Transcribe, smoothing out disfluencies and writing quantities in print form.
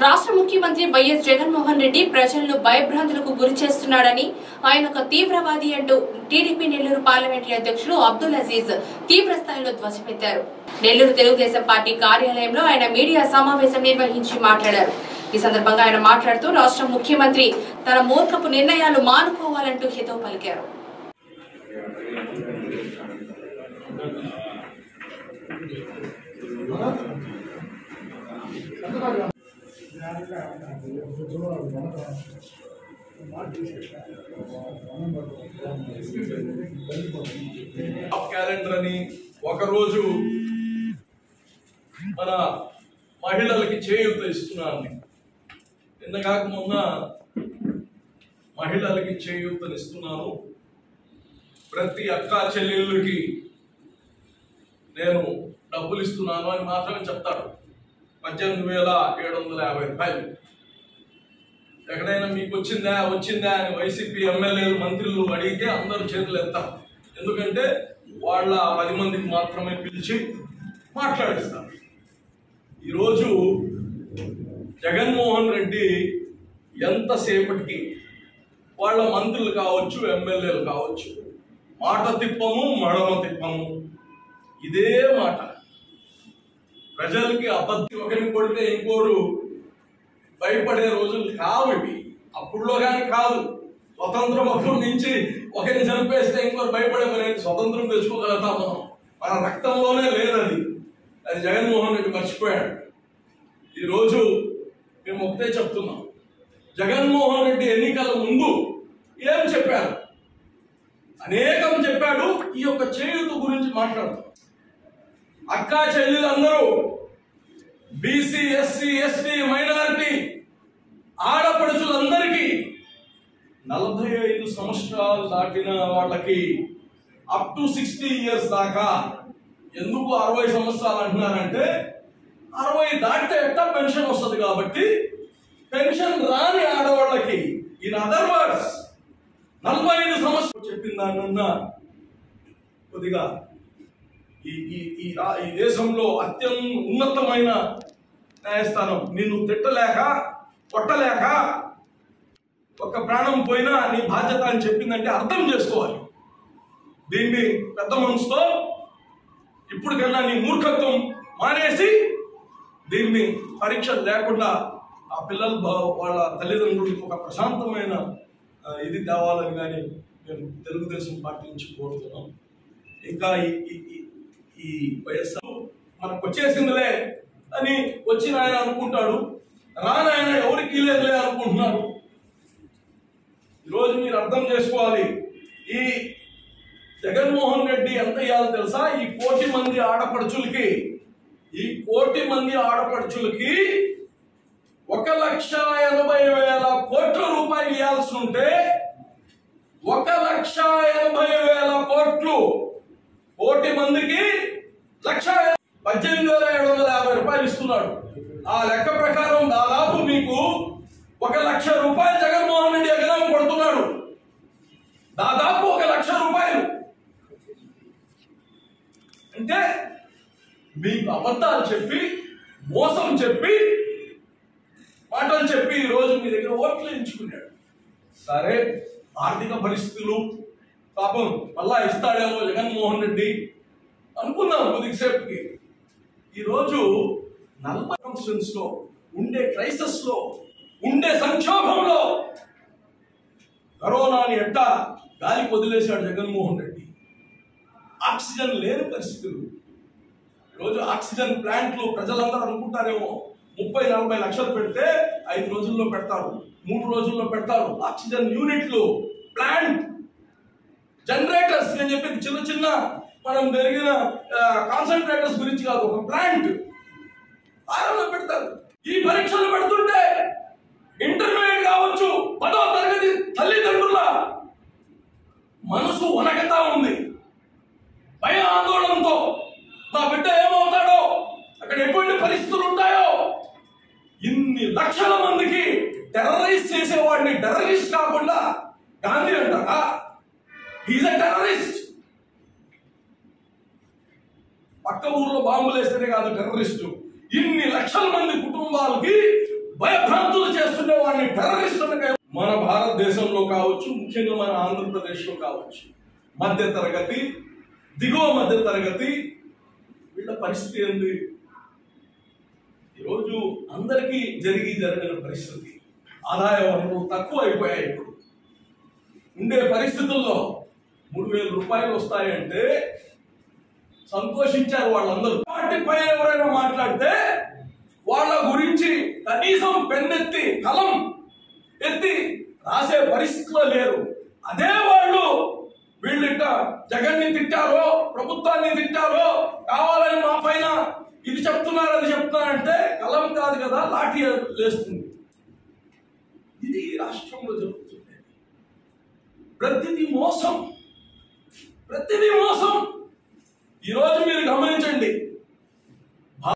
రాష్ట్ర ముఖ్యమంత్రి వైఎస్ జగన్మోహన్ రెడ్డి ప్రజలను భయభ్రాంతులకు గురి చేస్తున్నాడని, ఆయన ఒక తీవ్రవాది అంటూ టీడీపీ నెల్లూరు పార్లమెంటరీ అధ్యక్షులు అబ్దుల్ అజీజ్ తీవ్ర స్థాయిలో ధ్వజమెత్తారు. నెల్లూరు తెలుగుదేశం పార్టీ కార్యాలయంలో ఆయన మీడియా సమావేశం నిర్వహించి మాట్లాడారు. ఈ సందర్భంగా ఆయన మాట్లాడుతూ రాష్ట్ర ముఖ్యమంత్రి తన మూర్ఖపు నిర్ణయాలు మానుకోవాలంటూ హితవు పలికారు. క్యాలెండర్ అని ఒకరోజు మన మహిళలకి చేయూత ఇస్తున్నాను. నిన్న కాక మొన్న మహిళలకి చేయూతను ఇస్తున్నాను. ప్రతి అక్క చెల్లెళ్ళకి నేను డబ్బులు ఇస్తున్నాను అని మాత్రమే చెప్తాడు. 18,750 రూపాయలు. ఎక్కడైనా మీకు వచ్చిందా అని వైసీపీ ఎమ్మెల్యేలు మంత్రులు అడిగితే అందరూ చేతులు ఎత్తారు. ఎందుకంటే వాళ్ళ 10 మందికి మాత్రమే పిలిచి మాట్లాడిస్తారు. ఈరోజు జగన్మోహన్ రెడ్డి ఎంతసేపటికి వాళ్ళ మంత్రులు కావచ్చు, ఎమ్మెల్యేలు కావచ్చు, మాట తిప్పము మడమ తిప్పము, ఇదే మాట. ప్రజలకి అబద్ధం ఒకరిని కొడితే ఇంకోడు భయపడే రోజులు కావు ఇవి. అప్పుడులో కానీ కాదు. స్వతంత్రం అప్పటి నుంచి ఒకరిని చంపేస్తే ఇంకోరు భయపడే పని. స్వతంత్రం తెచ్చుకోగలుగుతాం మనం. మన రక్తంలోనే లేదది. అది జగన్మోహన్ రెడ్డి మర్చిపోయాడు. ఈరోజు మేము ఒకటే చెప్తున్నాం. జగన్మోహన్ రెడ్డి ఎన్నికల ముందు ఏం చెప్పారు? అనేకం చెప్పాడు. ఈ యొక్క చేయూత గురించి మాట్లాడుతాం. అక్కా చెల్లెలందరూ బీసీ, ఎస్సీ, ఎస్టీ, మైనారిటీ ఆడపడుచులందరికీ 45 సంవత్సరాలు దాటిన వాళ్ళకి అప్ టు 60 ఇయర్స్ దాకా. ఎందుకు 60 సంవత్సరాలు అంటున్నారంటే 60 దాటితే ఎట్టా పెన్షన్ వస్తుంది కాబట్టి పెన్షన్ రాని ఆడవాళ్ళకి, ఇన్ అదర్ వర్డ్స్ 45 సంవత్సరాలు చెప్పిన దానిన్న కొద్దిగా ఈ దేశంలో ఉన్నతమైన న్యాయస్థానం నిన్ను తిట్టలేక కొట్టలేక ఒక ప్రాణం పోయినా నీ బాధ్యత అని చెప్పిందంటే అర్థం చేసుకోవాలి. దీన్ని పెద్ద మనసుతో ఇప్పటికన్నా నీ మూర్ఖత్వం మానేసి దీన్ని పరీక్ష లేకుండా ఆ పిల్లలు వాళ్ళ తల్లిదండ్రులకు ఒక ప్రశాంతమైన ఇది తేవాలని కానీ మేము తెలుగుదేశం పార్టీ నుంచి కోరుతున్నాం. ఇంకా ఈ వయస్సు మనకు వచ్చేసిందిలే అని వచ్చిన ఆయన అనుకుంటాడు, రాని ఆయన ఎవరికి లేదులే అనుకుంటున్నారు. ఈరోజు మీరు అర్థం చేసుకోవాలి. ఈ జగన్మోహన్ రెడ్డి ఎంత ఇవ్వాలో తెలుసా? ఈ 1 కోటి మంది ఆడపడుచులకి 1,80,000 కోట్ల రూపాయలు ఇవ్వాల్సి ఉంటే 1,80,000 కోట్లు 1 కోటి మందికి 18,750 రూపాయలు ఇస్తున్నాడు. ఆ లెక్క ప్రకారం దాదాపు మీకు 1,00,000 రూపాయలు జగన్మోహన్ రెడ్డి ఎకరం కొడుతున్నాడు. దాదాపు 1,00,000 రూపాయలు అంటే మీకు అబద్ధాలు చెప్పి, మోసం చెప్పి, మాటలు చెప్పి ఈరోజు మీ దగ్గర ఓట్లు ఎంచుకున్నాడు. సరే, ఆర్థిక పరిస్థితులు పాపం మళ్ళా ఇస్తాడేమో జగన్మోహన్ రెడ్డి అనుకుందాం కొద్దిసేపుకి. ఈరోజు 40 కాన్స్టిట్యూన్స్ లో ఉండే క్రైసిస్ లో ఉండే సంక్షోభంలో కరోనాని ఎట్టా గాలికి వదిలేశాడు జగన్మోహన్ రెడ్డి. ఆక్సిజన్ లేని పరిస్థితులు. ఈరోజు ఆక్సిజన్ ప్లాంట్లు ప్రజలందరూ అనుకుంటారేమో 30-40 లక్షలు పెడితే 5 రోజుల్లో పెడతారు, 3 రోజుల్లో పెడతారు. ఆక్సిజన్ యూనిట్లు, ప్లాంట్, జనరేటర్స్, నేను చెప్పేది చిన్న చిన్న మనం జరిగిన కాన్సన్ట్రేటర్స్ గురించి కాదు, ఒక ప్లాంట్ ఆరంలో పెడతారు. ఈ పరీక్షలు పెడుతుంటే ఇంటర్మీడియట్ కావచ్చు, 10వ తరగతి తల్లిదండ్రుల మనసు వనకతా ఉంది. భయ ఆందోళనతో నా బిడ్డ ఏమవుతాడో, అక్కడ ఎటువంటి పరిస్థితులు ఉంటాయో. ఇన్ని లక్షల మందికి టెర్రరైజ్ చేసేవాడిని టెర్రరిస్ట్ కాకుండా గాంధీ అంటారా? Is a terrorist. పక్క ఊర్లో బాంబులు వేస్తేనే కాదు టెర్రరిస్టు. ఇన్ని లక్షల మంది కుటుంబాలకి భయభ్రాంతులు చేస్తుండే వాడిని టెర్రరిస్టులుగా మన భారతదేశంలో కావచ్చు, ముఖ్యంగా మన ఆంధ్రప్రదేశ్లో కావచ్చు, మధ్య తరగతి, దిగువ మధ్య తరగతి వీళ్ళ పరిస్థితి ఏంది? ఈరోజు అందరికీ జరగని పరిస్థితి. ఆదాయ వనరులు తక్కువ అయిపోయాయి. ఇప్పుడు ఉండే పరిస్థితుల్లో 3,000 రూపాయలు వస్తాయంటే సంతోషించారు వాళ్ళందరూ. వాటిపై ఎవరైనా మాట్లాడితే వాళ్ళ గురించి కనీసం పెన్నెత్తి కలం ఎత్తి రాసే పరిస్థితిలో లేరు. అదే వాళ్ళు వీళ్ళిట జగన్ని తిట్టారో, ప్రభుత్వాన్ని తిట్టారో, కావాలని మా పైన ఇది చెప్తున్నారు అది చెప్తున్నారంటే కలం కాదు కదా, లాఠీ లేస్తుంది. ఇది రాష్ట్రంలో జరుగుతుంది. ప్రతిదీ మోసం, ప్రతిదీ మోసం. ఈరోజు మీరు గమనించండి,